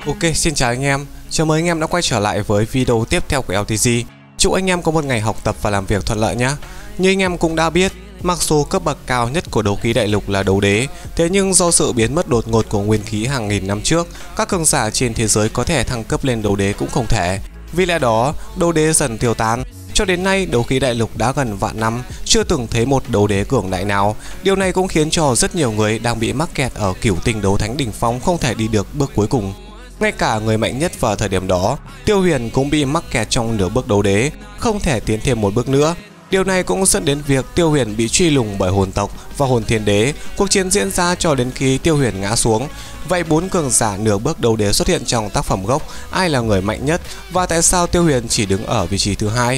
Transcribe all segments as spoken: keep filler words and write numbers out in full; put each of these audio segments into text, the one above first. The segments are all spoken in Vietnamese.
Ok, xin chào anh em. Chào mừng anh em đã quay trở lại với video tiếp theo của lờ tê giê. Chúc anh em có một ngày học tập và làm việc thuận lợi nhé. Như anh em cũng đã biết, mặc dù cấp bậc cao nhất của đấu khí đại lục là đấu đế, thế nhưng do sự biến mất đột ngột của nguyên khí hàng nghìn năm trước, các cường giả trên thế giới có thể thăng cấp lên đấu đế cũng không thể. Vì lẽ đó, đấu đế dần tiêu tan. Cho đến nay, đấu khí đại lục đã gần vạn năm, chưa từng thấy một đấu đế cường đại nào. Điều này cũng khiến cho rất nhiều người đang bị mắc kẹt ở cửu tinh đấu thánh đỉnh phong không thể đi được bước cuối cùng. Ngay cả người mạnh nhất vào thời điểm đó, Tiêu Huyền cũng bị mắc kẹt trong nửa bước đấu đế, không thể tiến thêm một bước nữa. Điều này cũng dẫn đến việc Tiêu Huyền bị truy lùng bởi hồn tộc và hồn thiên đế. Cuộc chiến diễn ra cho đến khi Tiêu Huyền ngã xuống. Vậy bốn cường giả nửa bước đấu đế xuất hiện trong tác phẩm gốc, ai là người mạnh nhất và tại sao Tiêu Huyền chỉ đứng ở vị trí thứ hai?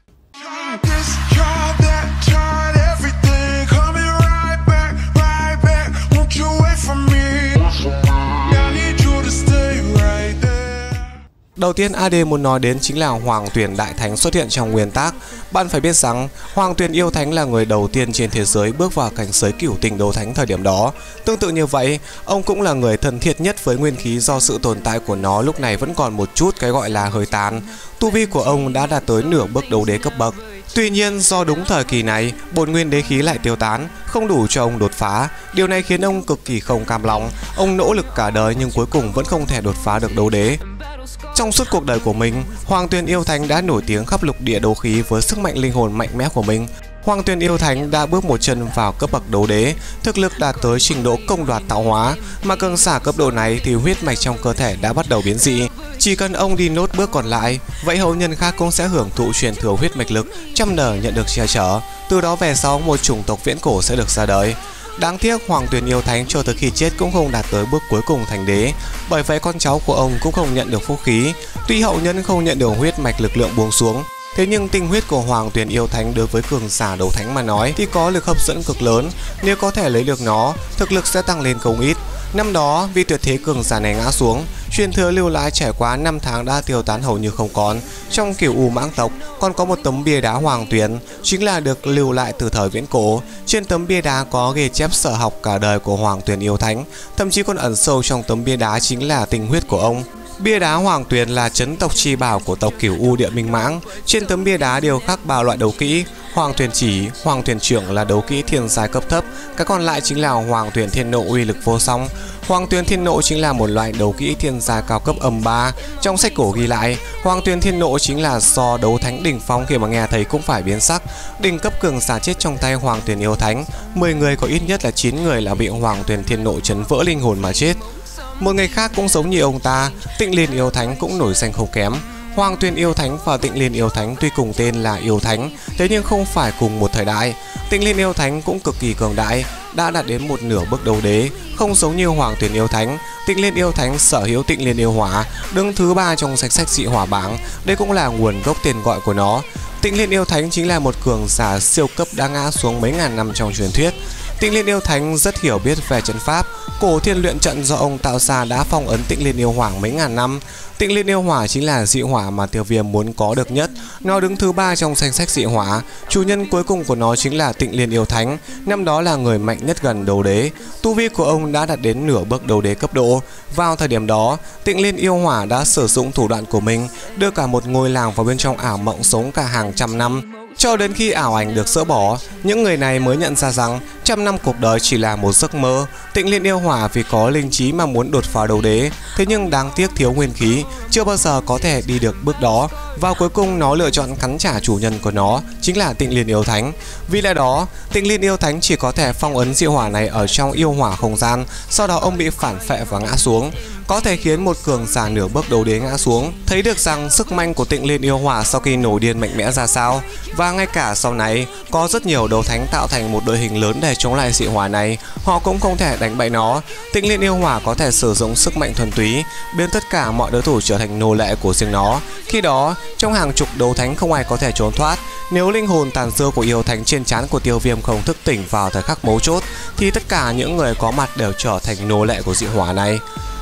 Đầu tiên a đê muốn nói đến chính là Hoàng Tuyền Đại Thánh xuất hiện trong nguyên tác. Bạn phải biết rằng Hoàng Tuyền Yêu Thánh là người đầu tiên trên thế giới bước vào cảnh giới cửu tinh đấu thánh thời điểm đó. Tương tự như vậy, ông cũng là người thân thiết nhất với nguyên khí do sự tồn tại của nó lúc này vẫn còn một chút cái gọi là hơi tàn. Tu vi của ông đã đạt tới nửa bước đấu đế cấp bậc. Tuy nhiên do đúng thời kỳ này, bổn nguyên đế khí lại tiêu tán, không đủ cho ông đột phá. Điều này khiến ông cực kỳ không cam lòng. Ông nỗ lực cả đời nhưng cuối cùng vẫn không thể đột phá được đấu đế. Trong suốt cuộc đời của mình, Hoàng Tuyền Yêu Thánh đã nổi tiếng khắp lục địa đấu khí với sức mạnh linh hồn mạnh mẽ của mình. Hoàng Tuyền Yêu Thánh đã bước một chân vào cấp bậc đấu đế, thực lực đạt tới trình độ công đoạt tạo hóa, mà cường giả cấp độ này thì huyết mạch trong cơ thể đã bắt đầu biến dị. Chỉ cần ông đi nốt bước còn lại, vậy hậu nhân khác cũng sẽ hưởng thụ truyền thừa huyết mạch lực, trăm đời nhận được che chở. Từ đó về sau, một chủng tộc viễn cổ sẽ được ra đời. Đáng tiếc Hoàng Tuyền Yêu Thánh cho tới khi chết cũng không đạt tới bước cuối cùng thành đế, bởi vậy con cháu của ông cũng không nhận được phúc khí. Tuy hậu nhân không nhận được huyết mạch lực lượng buông xuống, thế nhưng tinh huyết của Hoàng Tuyền Yêu Thánh đối với cường giả đấu thánh mà nói thì có lực hấp dẫn cực lớn. Nếu có thể lấy được nó, thực lực sẽ tăng lên không ít. Năm đó, vì tuyệt thế cường giả này ngã xuống, truyền thừa lưu lại trải qua năm tháng đã tiêu tán hầu như không còn. Trong Cửu U Mãng tộc còn có một tấm bia đá Hoàng Tuyền, chính là được lưu lại từ thời viễn cổ. Trên tấm bia đá có ghi chép sở học cả đời của Hoàng Tuyền Yêu Thánh, thậm chí còn ẩn sâu trong tấm bia đá chính là tinh huyết của ông. Bia đá Hoàng Tuyền là chấn tộc chi bảo của tộc Cửu U Địa Minh Mãng. Trên tấm bia đá đều khắc ba loại đấu kỹ. Hoàng Tuyền Chỉ, Hoàng Tuyền Trưởng là đấu kỹ thiên giai cấp thấp, cái còn lại chính là Hoàng Tuyền Thiên Nộ uy lực vô song. Hoàng Tuyền Thiên Nộ chính là một loại đấu kỹ thiên giai cao cấp âm ba. Trong sách cổ ghi lại, Hoàng Tuyền Thiên Nộ chính là do đấu thánh đỉnh phong, khi mà nghe thấy cũng phải biến sắc. Đỉnh cấp cường giả chết trong tay Hoàng Tuyền Yêu Thánh, mười người có ít nhất là chín người là bị Hoàng Tuyền Thiên Nộ chấn vỡ linh hồn mà chết. Một người khác cũng giống như ông ta, Tịnh Liên Yêu Thánh cũng nổi danh không kém. Hoàng Tuyền Yêu Thánh và Tịnh Liên Yêu Thánh tuy cùng tên là Yêu Thánh, thế nhưng không phải cùng một thời đại. Tịnh Liên Yêu Thánh cũng cực kỳ cường đại, đã đạt đến một nửa bước đấu đế, không giống như Hoàng Tuyền Yêu Thánh. Tịnh Liên Yêu Thánh sở hữu Tịnh Liên Yêu Hỏa, đứng thứ ba trong danh sách dị hỏa bảng, đây cũng là nguồn gốc tên gọi của nó. Tịnh Liên Yêu Thánh chính là một cường giả siêu cấp đã ngã xuống mấy ngàn năm trong truyền thuyết. Tịnh Liên Yêu Thánh rất hiểu biết về trận pháp, cổ thiên luyện trận do ông tạo ra đã phong ấn Tịnh Liên Yêu Hỏa mấy ngàn năm. Tịnh Liên Yêu Hỏa chính là dị hỏa mà Tiêu Viêm muốn có được nhất, nó đứng thứ ba trong danh sách dị hỏa. Chủ nhân cuối cùng của nó chính là Tịnh Liên Yêu Thánh, năm đó là người mạnh nhất gần đấu đế. Tu vi của ông đã đạt đến nửa bước đấu đế cấp độ. Vào thời điểm đó, Tịnh Liên Yêu Hỏa đã sử dụng thủ đoạn của mình, đưa cả một ngôi làng vào bên trong ảo mộng sống cả hàng trăm năm. Cho đến khi ảo ảnh được dỡ bỏ, những người này mới nhận ra rằng trăm năm cuộc đời chỉ là một giấc mơ. Tịnh Liên Yêu Hỏa vì có linh trí mà muốn đột phá đấu đế, thế nhưng đáng tiếc thiếu nguyên khí, chưa bao giờ có thể đi được bước đó. Và cuối cùng nó lựa chọn cắn trả chủ nhân của nó, chính là Tịnh Liên Yêu Thánh. Vì lẽ đó, Tịnh Liên Yêu Thánh chỉ có thể phong ấn dị hỏa này ở trong yêu hỏa không gian, sau đó ông bị phản phệ và ngã xuống. Có thể khiến một cường giả nửa bước đấu đế ngã xuống. Thấy được rằng sức mạnh của Tịnh Liên Yêu Hỏa sau khi nổi điên mạnh mẽ ra sao. Và ngay cả sau này, có rất nhiều đấu thánh tạo thành một đội hình lớn để chống lại dị hỏa này, họ cũng không thể đánh bại nó. Tịnh Liên Yêu Hỏa có thể sử dụng sức mạnh thuần túy, biến tất cả mọi đối thủ trở thành nô lệ của riêng nó. Khi đó, trong hàng chục đấu thánh không ai có thể trốn thoát. Nếu linh hồn tàn dư của yêu thánh trên trán của Tiêu Viêm không thức tỉnh vào thời khắc mấu chốt, thì tất cả những người có mặt đều trở thành nô lệ của dị hỏa này.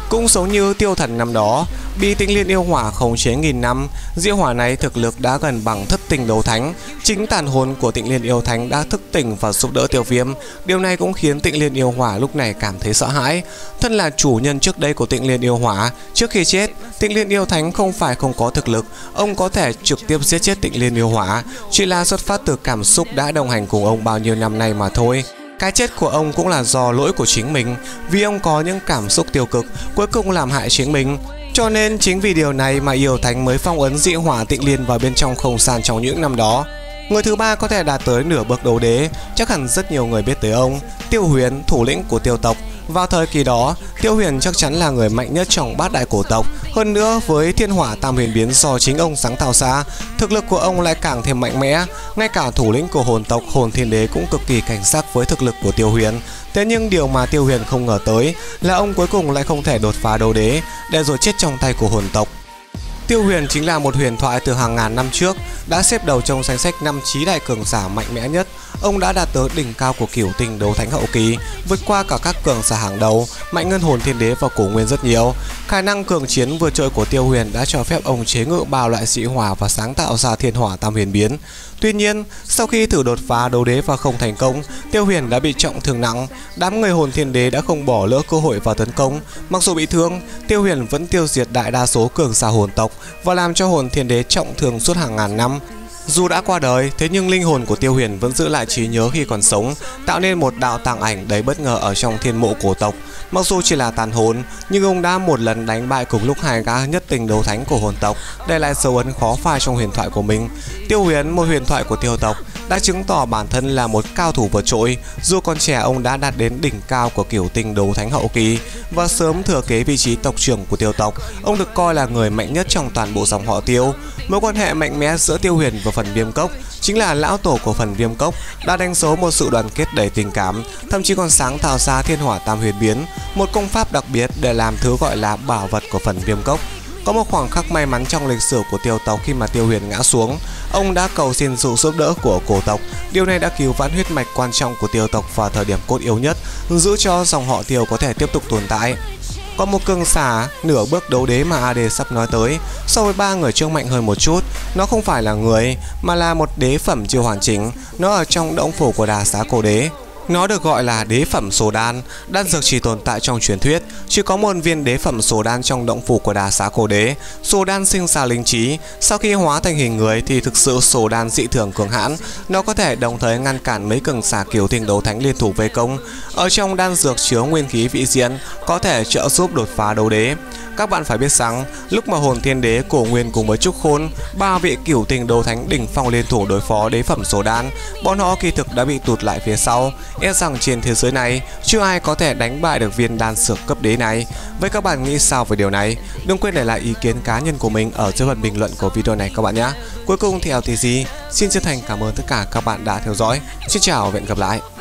Cũng giống như Tiêu Thần năm đó, bị Tịnh Liên yêu hỏa khống chế nghìn năm, diễm hỏa này thực lực đã gần bằng thất tình đấu thánh. Chính tàn hồn của Tịnh Liên yêu thánh đã thức tỉnh và giúp đỡ Tiêu Viêm. Điều này cũng khiến Tịnh Liên yêu hỏa lúc này cảm thấy sợ hãi. Thân là chủ nhân trước đây của Tịnh Liên yêu hỏa, trước khi chết, Tịnh Liên yêu thánh không phải không có thực lực, ông có thể trực tiếp giết chết Tịnh Liên yêu hỏa, chỉ là xuất phát từ cảm xúc đã đồng hành cùng ông bao nhiêu năm nay mà thôi. Cái chết của ông cũng là do lỗi của chính mình, vì ông có những cảm xúc tiêu cực, cuối cùng làm hại chính mình. Cho nên chính vì điều này mà yêu thánh mới phong ấn dị hỏa Tịnh Liên vào bên trong không gian trong những năm đó. Người thứ ba có thể đạt tới nửa bước đấu đế, chắc hẳn rất nhiều người biết tới ông, Tiêu Huyền, thủ lĩnh của Tiêu tộc. Vào thời kỳ đó, Tiêu Huyền chắc chắn là người mạnh nhất trong bát đại cổ tộc. Hơn nữa, với thiên hỏa tam huyền biến do chính ông sáng tạo ra, thực lực của ông lại càng thêm mạnh mẽ. Ngay cả thủ lĩnh của hồn tộc Hồn Thiên Đế cũng cực kỳ cảnh giác với thực lực của Tiêu Huyền. Thế nhưng điều mà Tiêu Huyền không ngờ tới là ông cuối cùng lại không thể đột phá đấu đế, để rồi chết trong tay của hồn tộc. Tiêu Huyền chính là một huyền thoại từ hàng ngàn năm trước, đã xếp đầu trong danh sách năm chí đại cường giả mạnh mẽ nhất. Ông đã đạt tới đỉnh cao của cửu tình đấu thánh hậu kỳ, vượt qua cả các cường giả hàng đầu, mạnh hơn Hồn Thiên Đế và Cổ Nguyên rất nhiều. Khả năng cường chiến vượt trội của Tiêu Huyền đã cho phép ông chế ngự ba loại dị hỏa và sáng tạo ra thiên hỏa tam huyền biến. Tuy nhiên, sau khi thử đột phá đấu đế và không thành công, Tiêu Huyền đã bị trọng thương nặng. Đám người Hồn Thiên Đế đã không bỏ lỡ cơ hội vào tấn công. Mặc dù bị thương, Tiêu Huyền vẫn tiêu diệt đại đa số cường giả hồn tộc và làm cho Hồn Thiên Đế trọng thương suốt hàng ngàn năm. Dù đã qua đời, thế nhưng linh hồn của Tiêu Huyền vẫn giữ lại trí nhớ khi còn sống, tạo nên một đạo tàng ảnh đầy bất ngờ ở trong thiên mộ cổ tộc. Mặc dù chỉ là tàn hồn, nhưng ông đã một lần đánh bại cùng lúc hai gã nhất tình đấu thánh của hồn tộc, để lại dấu ấn khó phai trong huyền thoại của mình. Tiêu Huyền, một huyền thoại của Tiêu tộc, đã chứng tỏ bản thân là một cao thủ vượt trội. Dù còn trẻ, ông đã đạt đến đỉnh cao của cửu tình đấu thánh hậu kỳ và sớm thừa kế vị trí tộc trưởng của Tiêu tộc. Ông được coi là người mạnh nhất trong toàn bộ dòng họ Tiêu. Mối quan hệ mạnh mẽ giữa Tiêu Huyền và phần Viêm Cốc, chính là lão tổ của phần Viêm Cốc, đã đánh dấu một sự đoàn kết đầy tình cảm, thậm chí còn sáng tạo ra thiên hỏa tam huyền biến, một công pháp đặc biệt để làm thứ gọi là bảo vật của phần Viêm Cốc. Có một khoảng khắc may mắn trong lịch sử của Tiêu tộc khi mà Tiêu Huyền ngã xuống, ông đã cầu xin sự giúp đỡ của cổ tộc. Điều này đã cứu vãn huyết mạch quan trọng của Tiêu tộc vào thời điểm cốt yếu nhất, giữ cho dòng họ Tiêu có thể tiếp tục tồn tại. Có một cường giả nửa bước đấu đế mà a đê sắp nói tới, so với ba người trước mạnh hơn một chút. Nó không phải là người, mà là một đế phẩm chưa hoàn chỉnh. Nó ở trong động phủ của Đà Xá Cổ Đế. Nó được gọi là đế phẩm số đan. Đan dược chỉ tồn tại trong truyền thuyết, chỉ có một viên đế phẩm số đan trong động phủ của Đà Xá Cổ Đế. Số đan sinh ra linh trí, sau khi hóa thành hình người thì thực sự số đan dị thường cường hãn. Nó có thể đồng thời ngăn cản mấy cường giả cửu tình đấu thánh liên thủ vây công. Ở trong đan dược chứa nguyên khí vị diện, có thể trợ giúp đột phá đấu đế. Các bạn phải biết rằng, lúc mà Hồn Thiên Đế, Cổ Nguyên cùng với Trúc Khôn, ba vị cửu tình đấu thánh đỉnh phong liên thủ đối phó đế phẩm số đan, bọn họ kỳ thực đã bị tụt lại phía sau. E rằng trên thế giới này chưa ai có thể đánh bại được viên đan dược cấp đế này. Vậy các bạn nghĩ sao về điều này? Đừng quên để lại ý kiến cá nhân của mình ở dưới phần bình luận của video này các bạn nhé. Cuối cùng thì lờ tê giê xin chân thành cảm ơn tất cả các bạn đã theo dõi. Xin chào và hẹn gặp lại.